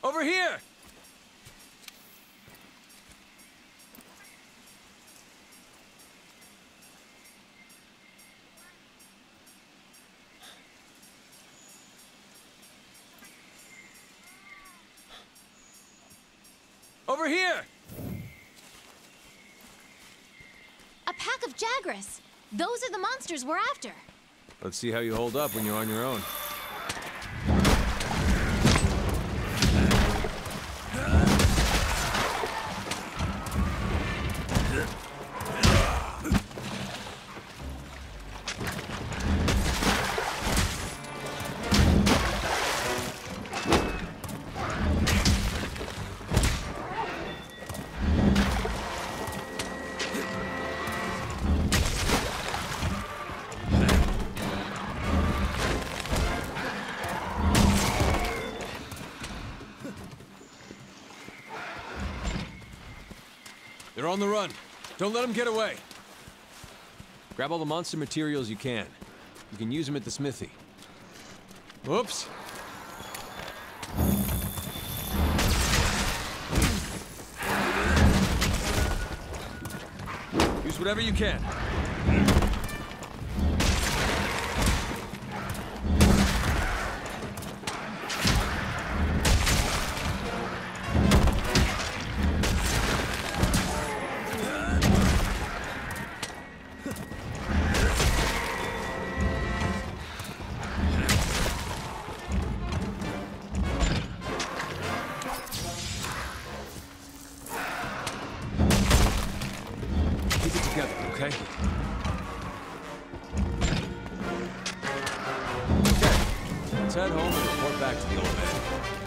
Over here! Over here! A pack of Jagras. Those are the monsters we're after. Let's see how you hold up when you're on your own. They're on the run. Don't let them get away. Grab all the monster materials you can. You can use them at the smithy. Whoops. Use whatever you can. Okay? Okay. Let's head home and report back to the old man.